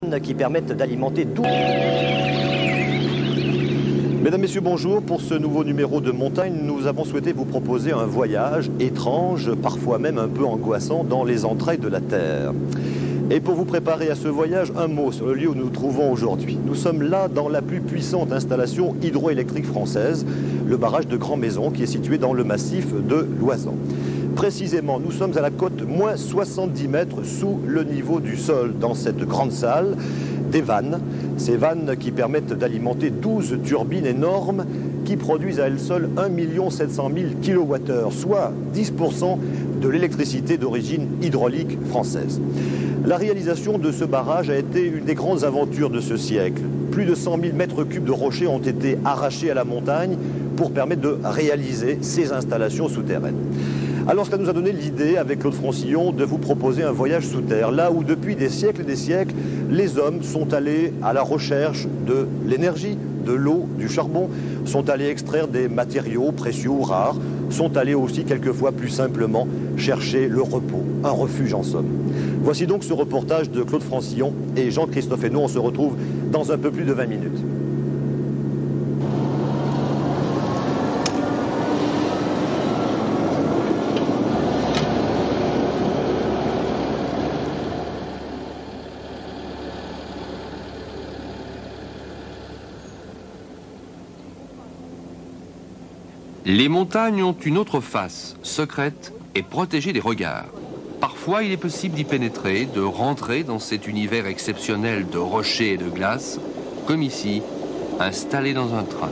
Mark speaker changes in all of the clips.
Speaker 1: qui permettent d'alimenter 12... Mesdames, Messieurs, bonjour. Pour ce nouveau numéro de Montagne, nous avons souhaité vous proposer un voyage étrange, parfois même un peu angoissant, dans les entrailles de la Terre. Et pour vous préparer à ce voyage, un mot sur le lieu où nous nous trouvons aujourd'hui. Nous sommes là dans la plus puissante installation hydroélectrique française, le barrage de Grand Maison, qui est situé dans le massif de Loisan. Précisément, nous sommes à la cote moins 70 mètres sous le niveau du sol, dans cette grande salle, des vannes. Ces vannes qui permettent d'alimenter 12 turbines énormes qui produisent à elles seules 1 700 000 kWh, soit 10% de l'électricité d'origine hydraulique française. La réalisation de ce barrage a été une des grandes aventures de ce siècle. Plus de 100 000 mètres cubes de rochers ont été arrachés à la montagne pour permettre de réaliser ces installations souterraines. Alors cela nous a donné l'idée, avec Claude Francillon, de vous proposer un voyage sous terre, là où depuis des siècles et des siècles, les hommes sont allés à la recherche de l'énergie, de l'eau, du charbon, sont allés extraire des matériaux précieux ou rares, sont allés aussi quelquefois plus simplement chercher le repos, un refuge en somme. Voici donc ce reportage de Claude Francillon et Jean-Christophe Henault. On se retrouve dans un peu plus de 20 minutes.
Speaker 2: Les montagnes ont une autre face, secrète et protégée des regards. Parfois, il est possible d'y pénétrer, de rentrer dans cet univers exceptionnel de rochers et de glace, comme ici, installé dans un train.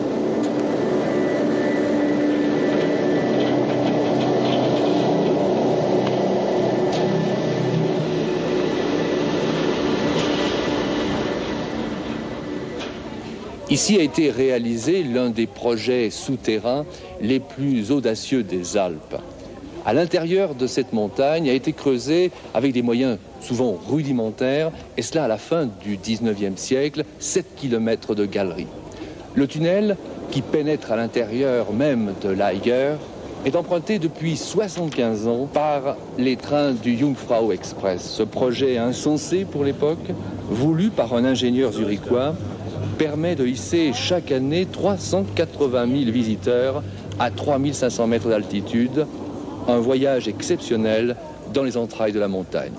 Speaker 3: Ici a été réalisé l'un des projets souterrains les plus audacieux des Alpes. À l'intérieur de cette montagne a été creusé avec des moyens souvent rudimentaires, et cela à la fin du 19e siècle, 7 km de galeries. Le tunnel, qui pénètre à l'intérieur même de l'Eiger, est emprunté depuis 75 ans par les trains du Jungfrau Express. Ce projet insensé pour l'époque, voulu par un ingénieur zurichois, permet de hisser chaque année 380 000 visiteurs à 3500 mètres d'altitude, un voyage exceptionnel dans les entrailles de la montagne.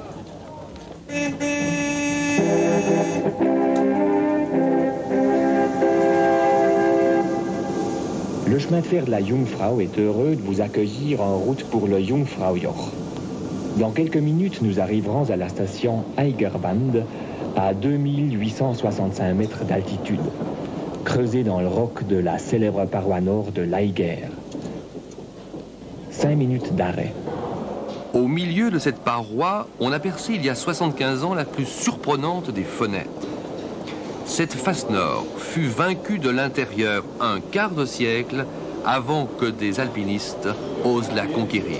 Speaker 4: Le chemin de fer de la Jungfrau est heureux de vous accueillir en route pour le Jungfraujoch. Dans quelques minutes, nous arriverons à la station Eigerband, à 2865 mètres d'altitude, creusée dans le roc de la célèbre paroi nord de l'Eiger. 5 minutes d'arrêt.
Speaker 2: Au milieu de cette paroi, on a percé il y a 75 ans la plus surprenante des fenêtres. Cette face nord fut vaincue de l'intérieur un quart de siècle avant que des alpinistes osent la conquérir.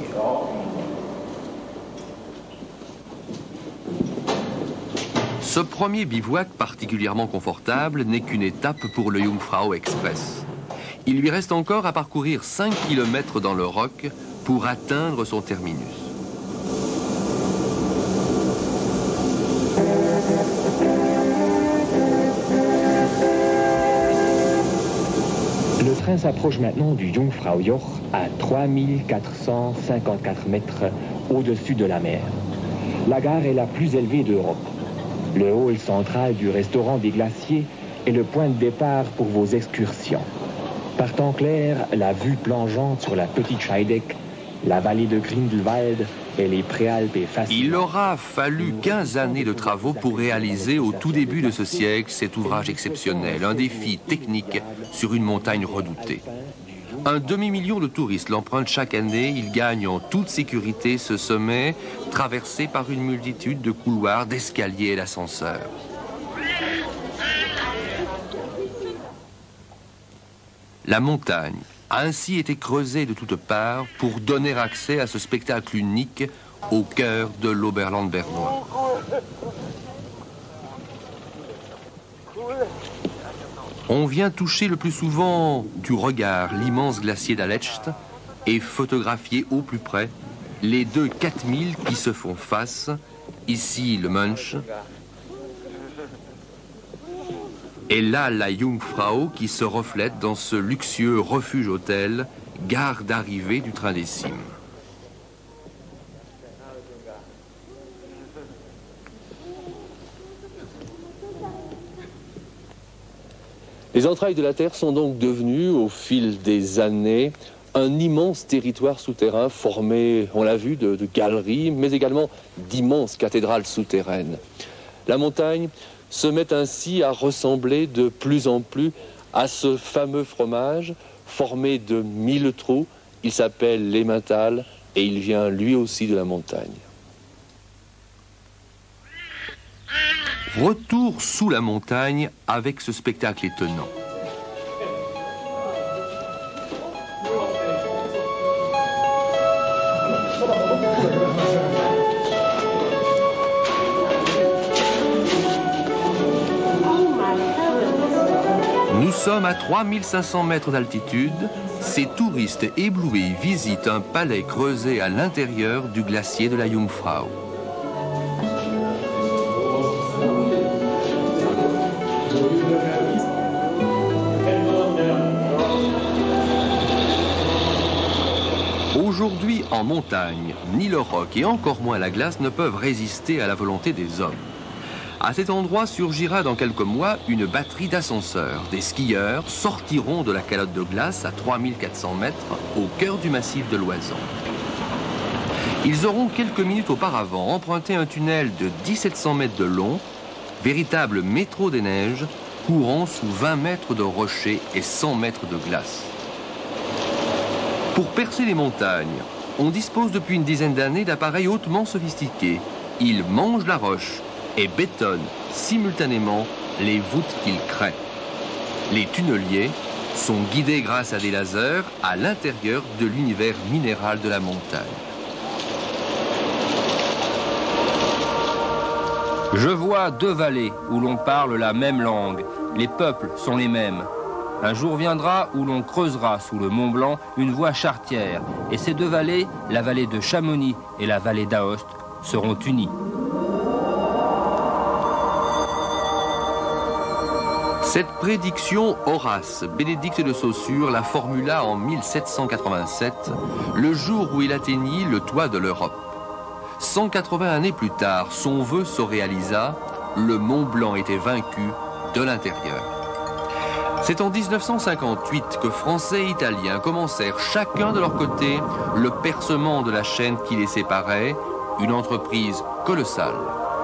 Speaker 2: Ce premier bivouac particulièrement confortable n'est qu'une étape pour le Jungfrau Express. Il lui reste encore à parcourir 5 km dans le roc pour atteindre son terminus.
Speaker 4: Le train s'approche maintenant du Jungfraujoch à 3454 mètres au-dessus de la mer. La gare est la plus élevée d'Europe. Le hall central du restaurant des Glaciers est le point de départ pour vos excursions. Par temps clair, la vue plongeante sur la petite Scheidegg, la vallée de Grindelwald et les préalpes est facile.
Speaker 2: Il aura fallu 15 années de travaux pour réaliser au tout début de ce siècle cet ouvrage exceptionnel, un défi technique sur une montagne redoutée. Un demi-million de touristes l'empruntent chaque année. Ils gagnent en toute sécurité ce sommet, traversé par une multitude de couloirs, d'escaliers et d'ascenseurs. La montagne a ainsi été creusée de toutes parts pour donner accès à ce spectacle unique au cœur de l'Oberland bernois. On vient toucher le plus souvent du regard l'immense glacier d'Aletsch et photographier au plus près les deux 4000 qui se font face, ici le Munch, Et là, la Jungfrau qui se reflète dans ce luxueux refuge-hôtel, gare d'arrivée du train des cimes.
Speaker 3: Les entrailles de la Terre sont donc devenues, au fil des années, un immense territoire souterrain formé, on l'a vu, de galeries, mais également d'immenses cathédrales souterraines. La montagne se met ainsi à ressembler de plus en plus à ce fameux fromage formé de 1000 trous. Il s'appelle l'Emmental et il vient lui aussi de la montagne.
Speaker 2: Retour sous la montagne avec ce spectacle étonnant. Nous sommes à 3500 mètres d'altitude. Ces touristes éblouis visitent un palais creusé à l'intérieur du glacier de la Jungfrau. Aujourd'hui, en montagne, ni le roc et encore moins la glace ne peuvent résister à la volonté des hommes. À cet endroit surgira dans quelques mois une batterie d'ascenseurs. Des skieurs sortiront de la calotte de glace à 3400 mètres au cœur du massif de l'Oisans. Ils auront quelques minutes auparavant emprunté un tunnel de 1700 mètres de long, véritable métro des neiges, courant sous 20 mètres de rochers et 100 mètres de glace. Pour percer les montagnes, on dispose depuis une dizaine d'années d'appareils hautement sophistiqués. Ils mangent la roche et bétonnent simultanément les voûtes qu'ils créent. Les tunneliers sont guidés grâce à des lasers à l'intérieur de l'univers minéral de la montagne.
Speaker 5: Je vois deux vallées où l'on parle la même langue. Les peuples sont les mêmes. Un jour viendra où l'on creusera sous le Mont Blanc une voie charretière. Et ces deux vallées, la vallée de Chamonix et la vallée d'Aoste, seront unies.
Speaker 2: Cette prédiction, Horace Bénédict de Saussure la formula en 1787, le jour où il atteignit le toit de l'Europe. 180 années plus tard, son vœu se réalisa, le Mont Blanc était vaincu de l'intérieur. C'est en 1958 que Français et Italiens commencèrent chacun de leur côté le percement de la chaîne qui les séparait, une entreprise colossale.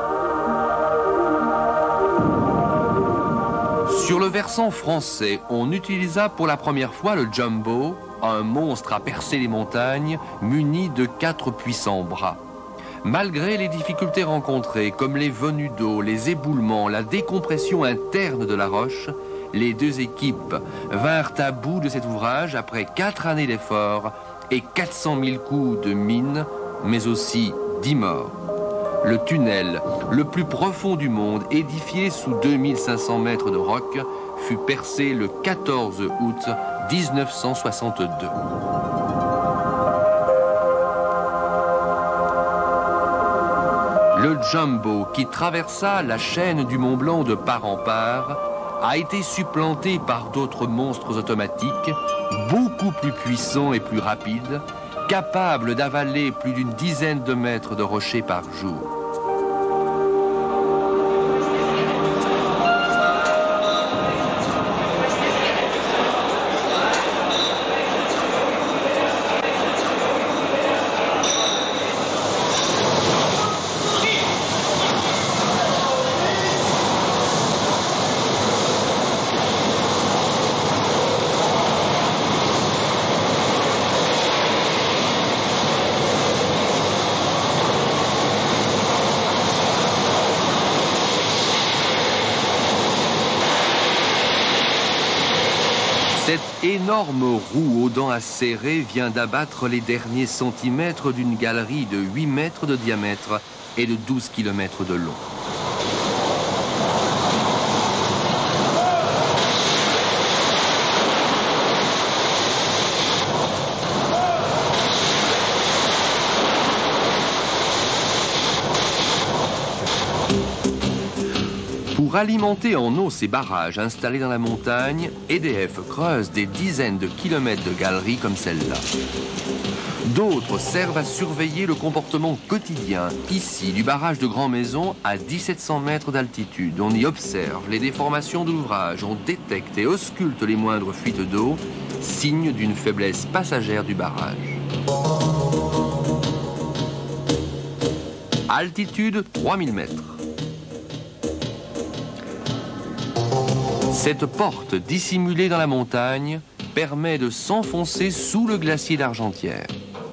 Speaker 2: Sur le versant français, on utilisa pour la première fois le Jumbo, un monstre à percer les montagnes, muni de 4 puissants bras. Malgré les difficultés rencontrées, comme les venues d'eau, les éboulements, la décompression interne de la roche, les deux équipes vinrent à bout de cet ouvrage après 4 années d'efforts et 400 000 coups de mine, mais aussi 10 morts. Le tunnel, le plus profond du monde, édifié sous 2500 mètres de roc, fut percé le 14 août 1962. Le Jumbo, qui traversa la chaîne du Mont Blanc de part en part, a été supplanté par d'autres monstres automatiques, beaucoup plus puissants et plus rapides, capables d'avaler plus d'une dizaine de mètres de rochers par jour. Cette énorme roue aux dents acérées vient d'abattre les derniers centimètres d'une galerie de 8 mètres de diamètre et de 12 km de long. Pour alimenter en eau ces barrages installés dans la montagne, EDF creuse des dizaines de kilomètres de galeries comme celle-là. D'autres servent à surveiller le comportement quotidien, ici, du barrage de Grand Maison à 1700 mètres d'altitude. On y observe les déformations de l'ouvrage, on détecte et ausculte les moindres fuites d'eau, signe d'une faiblesse passagère du barrage. Altitude 3000 mètres. Cette porte dissimulée dans la montagne permet de s'enfoncer sous le glacier d'Argentière.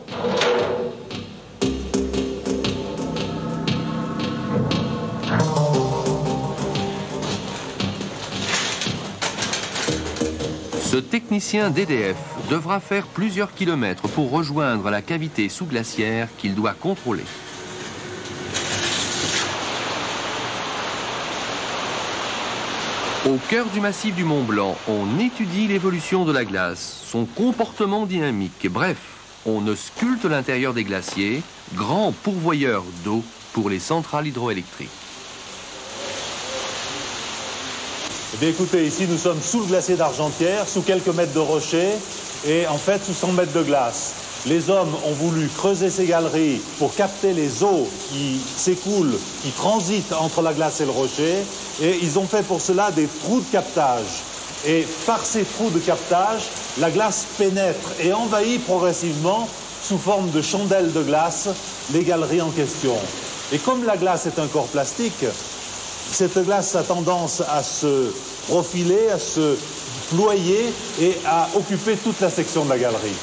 Speaker 2: Ce technicien d'EDF devra faire plusieurs kilomètres pour rejoindre la cavité sous-glaciaire qu'il doit contrôler. Au cœur du massif du Mont Blanc, on étudie l'évolution de la glace, son comportement dynamique. Bref, on ausculte l'intérieur des glaciers, grand pourvoyeur d'eau pour les centrales hydroélectriques.
Speaker 6: Eh bien, écoutez, ici nous sommes sous le glacier d'Argentière, sous quelques mètres de rochers et en fait sous 100 mètres de glace. Les hommes ont voulu creuser ces galeries pour capter les eaux qui s'écoulent, qui transitent entre la glace et le rocher. Et ils ont fait pour cela des trous de captage. Et par ces trous de captage, la glace pénètre et envahit progressivement, sous forme de chandelles de glace, les galeries en question. Et comme la glace est un corps plastique, cette glace a tendance à se profiler, à se ployer et à occuper toute la section de la galerie.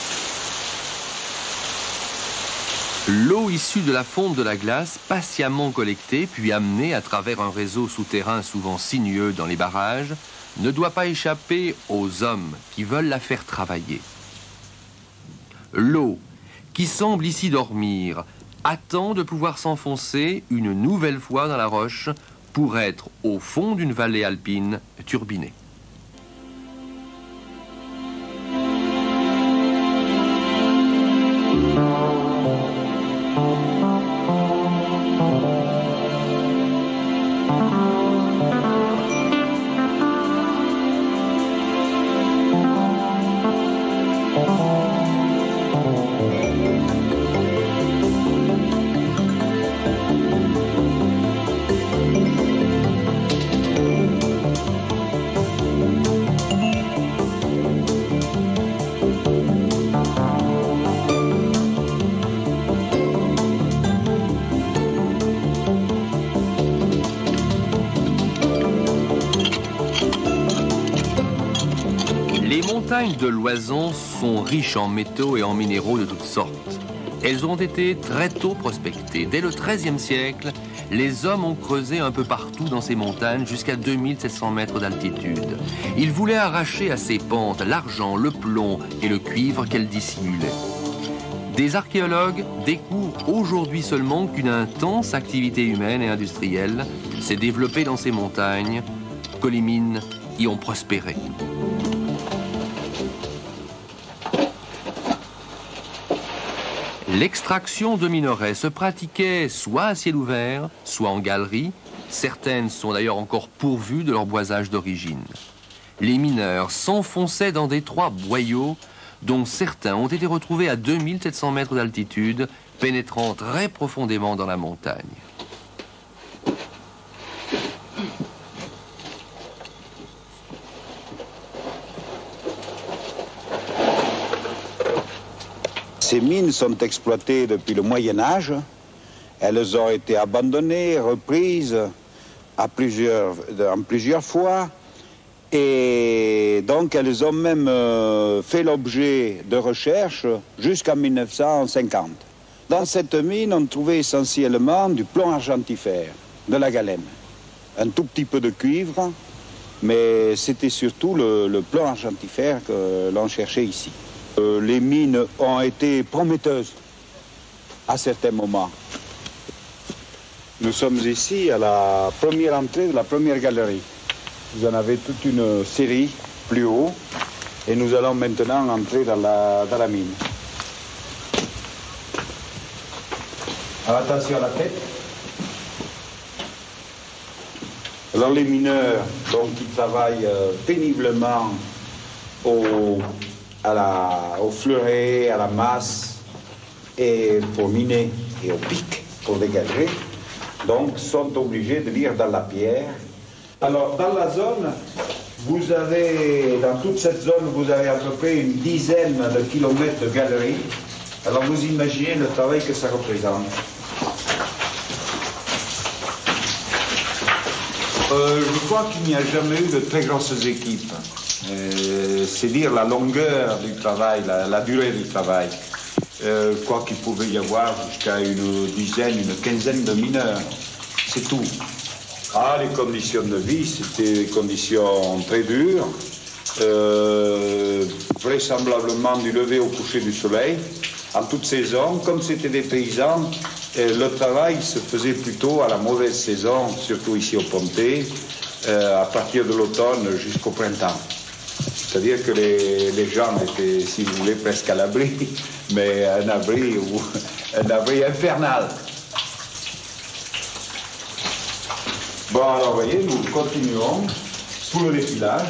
Speaker 2: L'eau issue de la fonte de la glace, patiemment collectée puis amenée à travers un réseau souterrain souvent sinueux dans les barrages, ne doit pas échapper aux hommes qui veulent la faire travailler. L'eau, qui semble ici dormir, attend de pouvoir s'enfoncer une nouvelle fois dans la roche pour être au fond d'une vallée alpine turbinée. Les montagnes de l'Oison sont riches en métaux et en minéraux de toutes sortes. Elles ont été très tôt prospectées. Dès le XIIIe siècle, les hommes ont creusé un peu partout dans ces montagnes jusqu'à 2700 mètres d'altitude. Ils voulaient arracher à ces pentes l'argent, le plomb et le cuivre qu'elles dissimulaient. Des archéologues découvrent aujourd'hui seulement qu'une intense activité humaine et industrielle s'est développée dans ces montagnes, que les mines y ont prospéré. L'extraction de minerais se pratiquait soit à ciel ouvert, soit en galerie. Certaines sont d'ailleurs encore pourvues de leur boisage d'origine. Les mineurs s'enfonçaient dans d'étroits boyaux dont certains ont été retrouvés à 2700 mètres d'altitude, pénétrant très profondément dans la montagne.
Speaker 7: Ces mines sont exploitées depuis le Moyen-Âge. Elles ont été abandonnées, reprises en plusieurs fois. Et donc elles ont même fait l'objet de recherches jusqu'en 1950. Dans cette mine, on trouvait essentiellement du plomb argentifère, de la galène. Un tout petit peu de cuivre, mais c'était surtout le plomb argentifère que l'on cherchait ici. Les mines ont été prometteuses à certains moments. Nous sommes ici à la première entrée de la première galerie. Vous en avez toute une série plus haut et nous allons maintenant entrer dans la mine. Alors attention à la tête. Alors les mineurs, donc, ils travaillent péniblement au fleuret, à la masse, et pour miner, et au pic, pour dégager, donc sont obligés de lire dans la pierre. Alors dans la zone, vous avez, dans toute cette zone, vous avez à peu près une dizaine de kilomètres de galeries. Alors vous imaginez le travail que ça représente. Je crois qu'il n'y a jamais eu de très grosses équipes. C'est dire la longueur du travail, la durée du travail. Je crois qu'il pouvait y avoir jusqu'à une dizaine, une quinzaine de mineurs. C'est tout. Ah, les conditions de vie, c'était des conditions très dures. Vraisemblablement du lever au coucher du soleil. En toute saison, comme c'était des paysans, le travail se faisait plutôt à la mauvaise saison, surtout ici au Pontet, à partir de l'automne jusqu'au printemps. C'est-à-dire que les gens étaient, si vous voulez, presque à l'abri, mais un abri infernal. Bon, alors, vous voyez, nous continuons sous le défilage.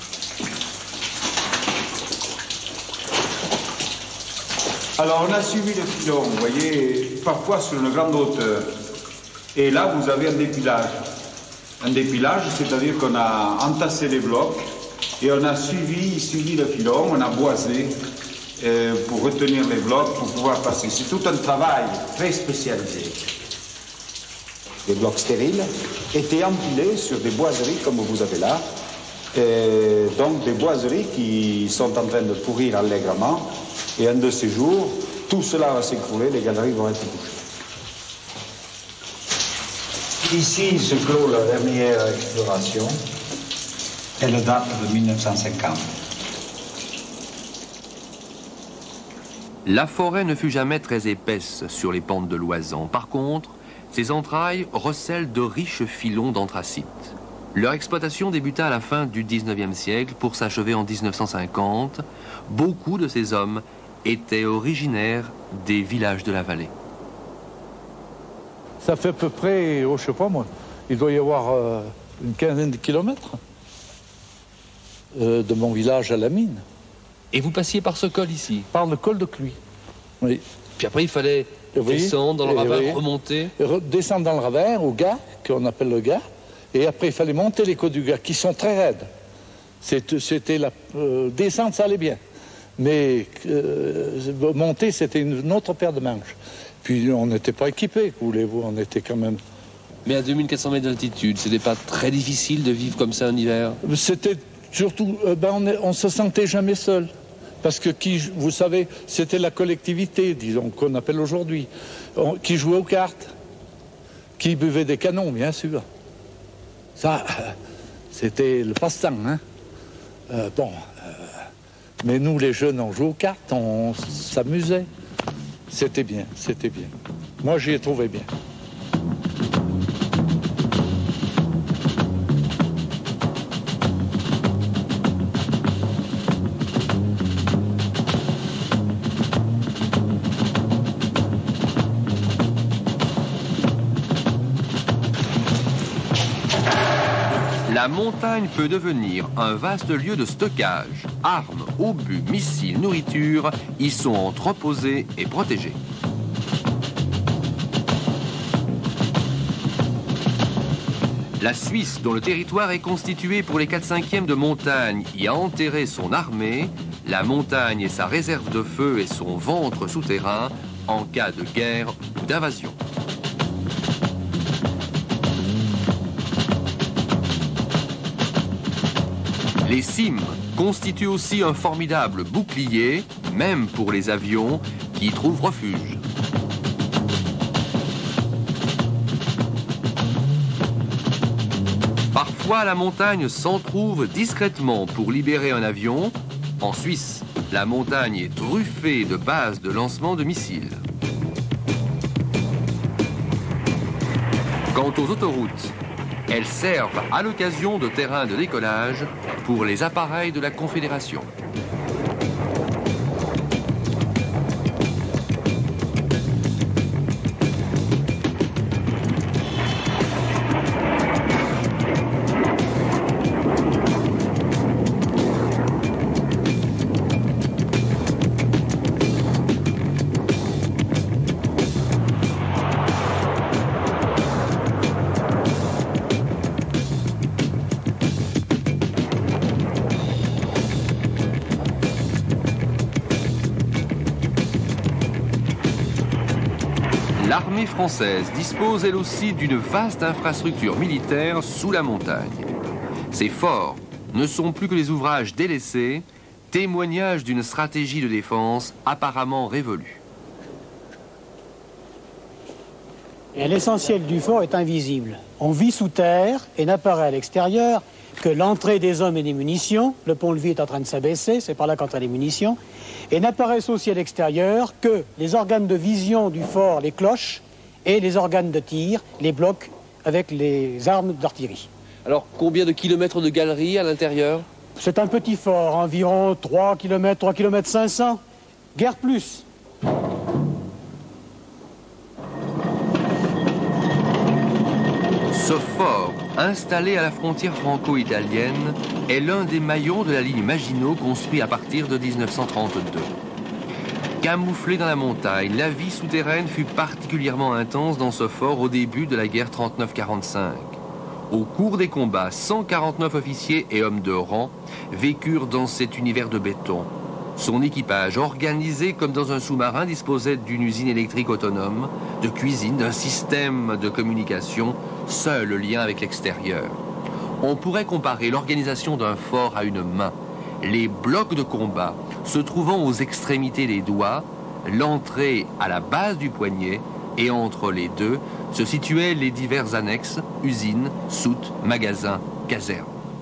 Speaker 7: Alors, on a suivi le filon, vous voyez, parfois sur une grande hauteur. Et là, vous avez un dépilage. Un dépilage, c'est-à-dire qu'on a entassé les blocs et on a suivi le filon, on a boisé pour retenir les blocs, pour pouvoir passer. C'est tout un travail très spécialisé. Les blocs stériles étaient empilés sur des boiseries comme vous avez là. Donc des boiseries qui sont en train de pourrir allègrement. Et un de ces jours, tout cela va s'écrouler, les galeries vont être touchées. Ici se clôt la dernière exploration. Elle date de 1950.
Speaker 2: La forêt ne fut jamais très épaisse sur les pentes de l'Oisans. Par contre, ses entrailles recèlent de riches filons d'anthracite. Leur exploitation débuta à la fin du 19e siècle pour s'achever en 1950. Beaucoup de ces hommes étaient originaires des villages de la vallée.
Speaker 8: Ça fait à peu près, je sais pas moi, il doit y avoir une quinzaine de kilomètres de mon village à la mine.
Speaker 3: Et vous passiez par ce col ici?
Speaker 8: Par le col de Cluy, oui.
Speaker 3: Puis après, il fallait descendre dans le ravin, remonter?
Speaker 8: Descendre dans le ravin, au Gard, qu'on appelle le Gard. Et après, il fallait monter les côtes du Gard, qui sont très raides. C'était la descente, ça allait bien. Mais monter, c'était une autre paire de manches. Puis on n'était pas équipés, voulez-vous, on était quand même...
Speaker 3: Mais à 2400 mètres d'altitude, c'était pas très difficile de vivre comme ça en hiver?
Speaker 8: C'était surtout, on se sentait jamais seul. Parce que vous savez, c'était la collectivité, disons, qu'on appelle aujourd'hui, qui jouait aux cartes, qui buvait des canons, bien sûr. Ça, c'était le passe-temps, hein. Mais nous, les jeunes, on jouait aux cartes, on s'amusait. C'était bien, c'était bien. Moi, j'y ai trouvé bien.
Speaker 2: La montagne peut devenir un vaste lieu de stockage. Armes, obus, missiles, nourriture y sont entreposés et protégés. La Suisse, dont le territoire est constitué pour les 4/5 de montagne, y a enterré son armée. La montagne est sa réserve de feu et son ventre souterrain en cas de guerre ou d'invasion. Les cimes constituent aussi un formidable bouclier, même pour les avions qui y trouvent refuge. Parfois, la montagne s'entr'ouvre discrètement pour libérer un avion. En Suisse, la montagne est truffée de bases de lancement de missiles. Quant aux autoroutes, elles servent à l'occasion de terrains de décollage pour les appareils de la Confédération. L'armée française dispose elle aussi d'une vaste infrastructure militaire sous la montagne. Ces forts ne sont plus que des ouvrages délaissés, témoignage d'une stratégie de défense apparemment révolue.
Speaker 9: L'essentiel du fort est invisible. On vit sous terre et n'apparaît à l'extérieur que l'entrée des hommes et des munitions. Le pont-levis est en train de s'abaisser, c'est par là qu'entrent les munitions. Et n'apparaissent aussi à l'extérieur que les organes de vision du fort, les cloches, et les organes de tir, les blocs avec les armes d'artillerie.
Speaker 3: Alors, combien de kilomètres de galeries à l'intérieur?
Speaker 9: C'est un petit fort, environ 3 km 500, guère plus.
Speaker 2: Ce fort, installé à la frontière franco-italienne, est l'un des maillons de la ligne Maginot construit à partir de 1932. Camouflé dans la montagne, la vie souterraine fut particulièrement intense dans ce fort au début de la guerre 39-45. Au cours des combats, 149 officiers et hommes de rang vécurent dans cet univers de béton. Son équipage, organisé comme dans un sous-marin, disposait d'une usine électrique autonome, de cuisine, d'un système de communication, seul le lien avec l'extérieur. On pourrait comparer l'organisation d'un fort à une main. Les blocs de combat se trouvant aux extrémités des doigts, l'entrée à la base du poignet, et entre les deux se situaient les divers annexes, usines, soutes, magasins, casernes.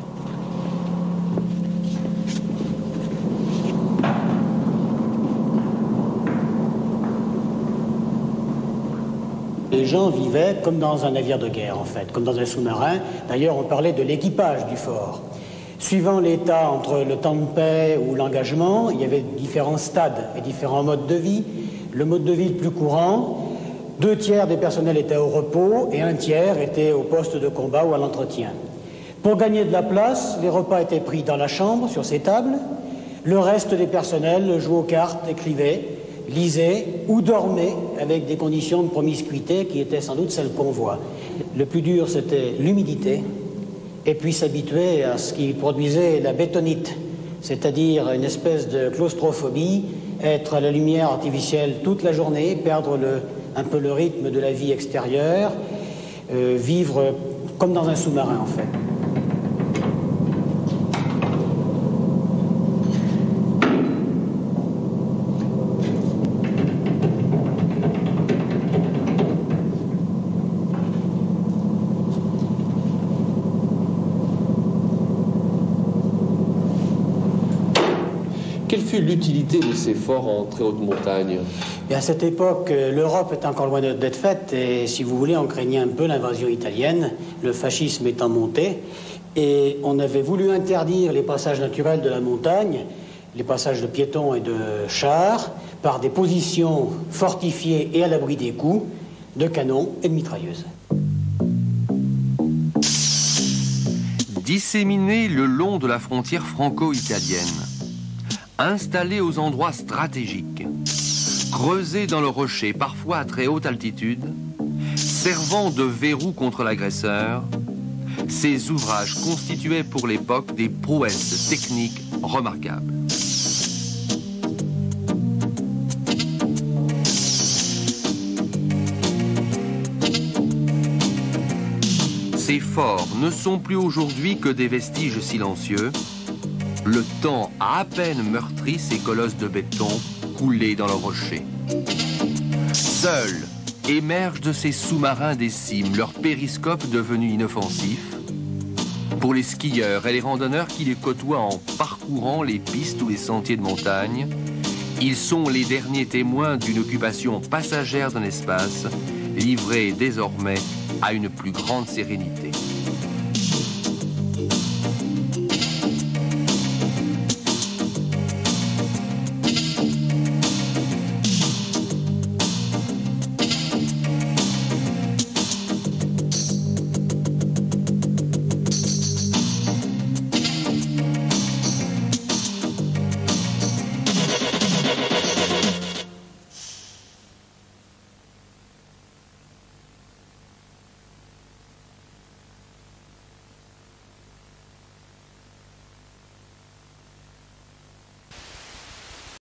Speaker 9: Les gens vivaient comme dans un navire de guerre, en fait, comme dans un sous-marin. D'ailleurs, on parlait de l'équipage du fort. Suivant l'état entre le temps de paix ou l'engagement, il y avait différents stades et différents modes de vie. Le mode de vie le plus courant, 2 tiers des personnels étaient au repos et 1 tiers était au poste de combat ou à l'entretien. Pour gagner de la place, les repas étaient pris dans la chambre, sur ces tables. Le reste des personnels jouait aux cartes, écrivait, lisait ou dormait avec des conditions de promiscuité qui étaient sans doute celles qu'on voit. Le plus dur, c'était l'humidité, et puis s'habituer à ce qui produisait la bétonite, c'est-à-dire une espèce de claustrophobie, être à la lumière artificielle toute la journée, perdre un peu le rythme de la vie extérieure, vivre comme dans un sous-marin en fait.
Speaker 3: Quelle fut l'utilité de ces forts en très haute montagne?
Speaker 9: Et à cette époque, l'Europe était encore loin d'être faite et, si vous voulez, on craignait un peu l'invasion italienne, le fascisme étant monté. Et on avait voulu interdire les passages naturels de la montagne, les passages de piétons et de chars, par des positions fortifiées et à l'abri des coups de canons et de mitrailleuses.
Speaker 2: Disséminés le long de la frontière franco-italienne, installés aux endroits stratégiques, creusés dans le rocher, parfois à très haute altitude, servant de verrou contre l'agresseur, ces ouvrages constituaient pour l'époque des prouesses techniques remarquables. Ces forts ne sont plus aujourd'hui que des vestiges silencieux. Le temps a à peine meurtri ces colosses de béton coulés dans le rocher. Seuls émergent de ces sous-marins des cimes, leurs périscopes devenus inoffensifs. Pour les skieurs et les randonneurs qui les côtoient en parcourant les pistes ou les sentiers de montagne, ils sont les derniers témoins d'une occupation passagère d'un espace, livré désormais à une plus grande sérénité.